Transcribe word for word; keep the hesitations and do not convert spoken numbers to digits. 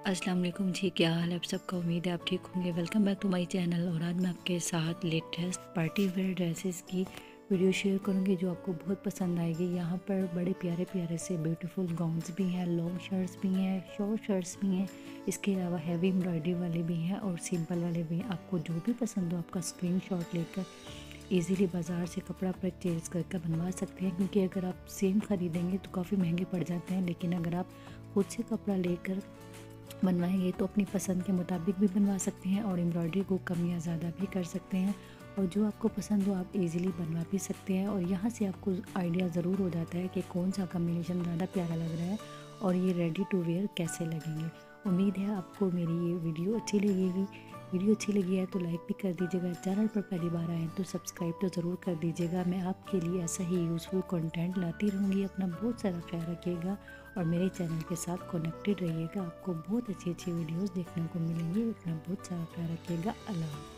अस्सलाम वालेकुम जी, क्या हाल है आप सबका। उम्मीद है आप ठीक होंगे। Welcome back to my channel. और आज मैं आपके साथ लेटेस्ट पार्टी वेयर ड्रेसेस की वीडियो शेयर करूंगी जो आपको बहुत पसंद आएगी। यहाँ पर बड़े प्यारे प्यारे से ब्यूटीफुल गाउन्स भी हैं, लॉन्ग शर्ट्स भी हैं, शॉर्ट शर्ट्स भी हैं। इसके अलावा हैवी एम्ब्रॉयडरी वाले भी हैं और सिंपल वाले भी हैं। आपको जो भी पसंद हो आपका स्क्रीनशॉट लेकर इजीली बाज़ार से कपड़ा परचेज़ करके बनवा सकते हैं, क्योंकि अगर आप सेम ख़रीदेंगे तो काफ़ी महंगे पड़ जाते हैं। लेकिन अगर आप खुद से कपड़ा लेकर बनवाएंगे तो अपनी पसंद के मुताबिक भी बनवा सकते हैं और एम्ब्रॉयडरी को कम या ज़्यादा भी कर सकते हैं। और जो आपको पसंद हो आप इजीली बनवा भी सकते हैं। और यहाँ से आपको आइडिया ज़रूर हो जाता है कि कौन सा कॉम्बिनेशन ज़्यादा प्यारा लग रहा है और ये रेडी टू वेयर कैसे लगेंगे। उम्मीद है आपको मेरी ये वीडियो अच्छी लगेगी। वीडियो अच्छी लगी है तो लाइक भी कर दीजिएगा। चैनल पर पहली बार आए तो सब्सक्राइब तो ज़रूर कर दीजिएगा। मैं आपके लिए ऐसा ही यूज़फुल कंटेंट लाती रहूँगी। अपना बहुत सारा ख्याल रखिएगा और मेरे चैनल के साथ कनेक्टेड रहिएगा। आपको बहुत अच्छी अच्छी वीडियोस देखने को मिलेंगी। अपना बहुत सारा ख्याल रखिएगा। अल्लाह हाफ़िज़।